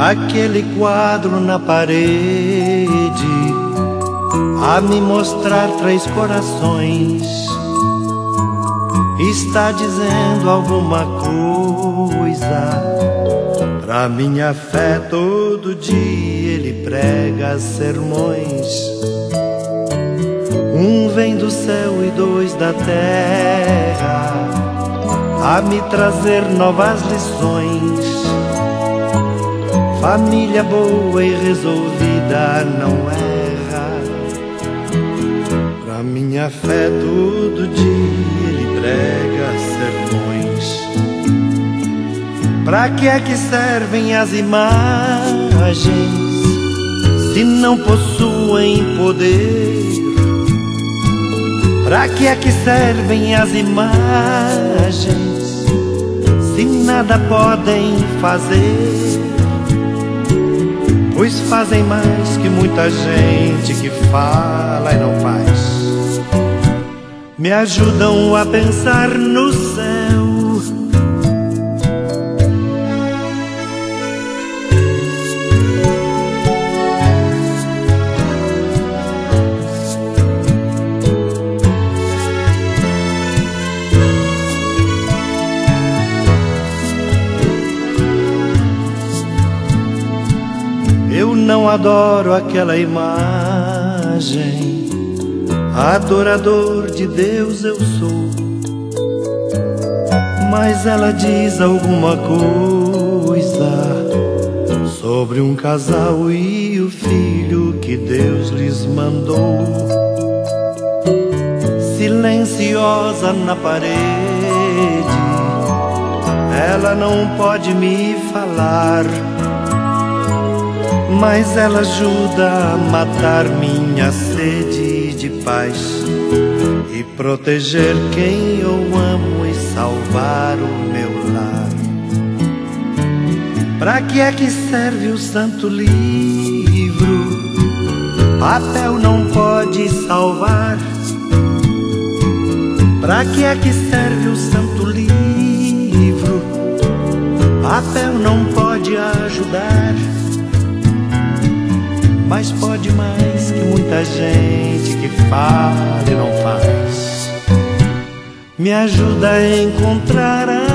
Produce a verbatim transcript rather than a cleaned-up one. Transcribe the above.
aquele quadro na parede a me mostrar três corações está dizendo alguma coisa. Pra minha fé todo dia ele prega sermões. Um vem do céu e dois da terra a me trazer novas lições. Família boa e resolvida não erra. Pra minha fé todo dia ele prega sermões. Pra que é que servem as imagens se não possuem poder? Pra que é que servem as imagens se nada podem fazer? Pois fazem mais que muita gente que fala e não faz. Me ajudam a pensar no céu. Eu não adoro aquela imagem, adorador de Deus eu sou. Mas ela diz alguma coisa sobre um casal e o filho que Deus lhes mandou. Silenciosa na parede, ela não pode me falar, mas ela ajuda a matar minha sede de paz e proteger quem eu amo e salvar o meu lar. Pra que é que serve o santo livro? Papel não pode salvar. Pra que é que serve o santo livro? Papel não pode ajudar. Mas pode mais que muita gente que fala e não faz. Me ajuda a encontrar a